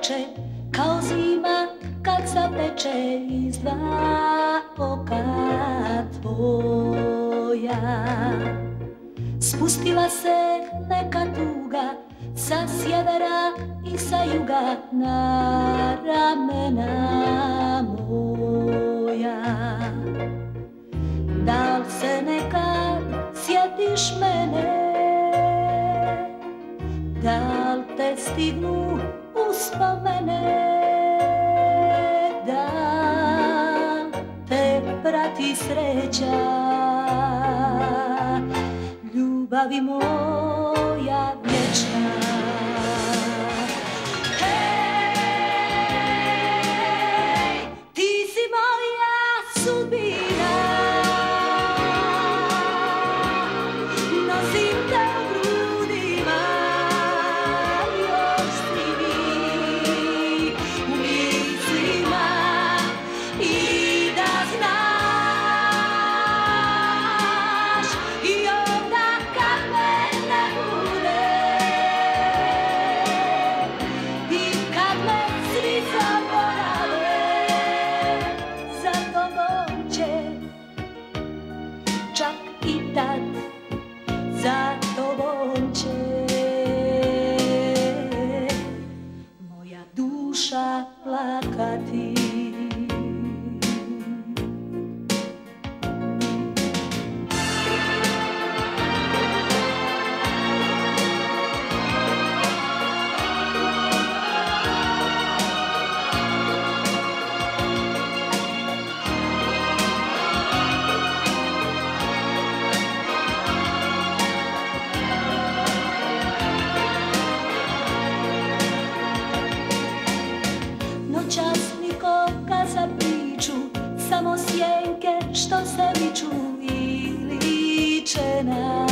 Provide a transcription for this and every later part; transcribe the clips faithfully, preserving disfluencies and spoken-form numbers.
plače kao zima kad zapeče iz dva oka tvoja. Spustila se neka tuga sa sjevera i sa juga na ramena moja. Da li se nekad sjetiš mene? Da li te stignu uspomene? Da li te prati sreća? Ljubavi moja vječna. Hej, ti si moja sudbina, nosim te u grudima, još si mi u mislima i da znaš i onda kad me ne bude i kad me svi zaborave, za tobom će čak i tad, za tobom će moja duša plakati. Noćas nikoga za priču, samo sjenke što se viču i liče na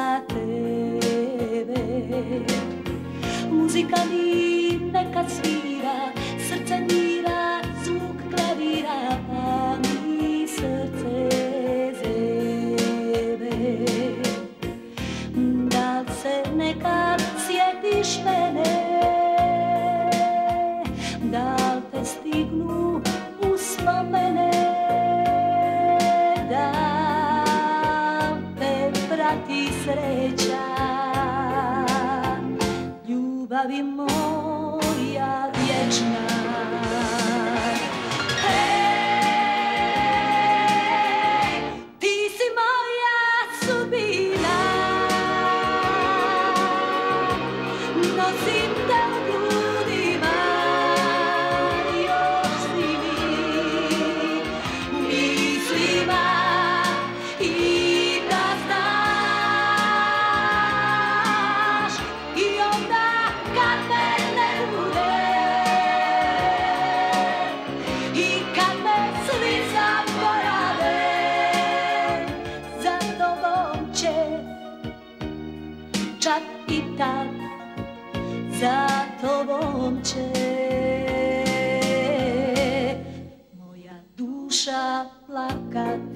tebe. Muzika mi nekad svira, srce mira, zvuk klavira, pa mi srce zebe. Da li se nekad sjetiš mene? Da li te stignu uspomene? Da li te prati sreća? Ljubavi moja vječna. Hej, ti si moja sudbina, nosim te u grudima, još si mi u mislima i da znaš i onda kad me ne bude i kad me svi zaborave, za tobom će čak i tad, za tobom će moja duša plakati.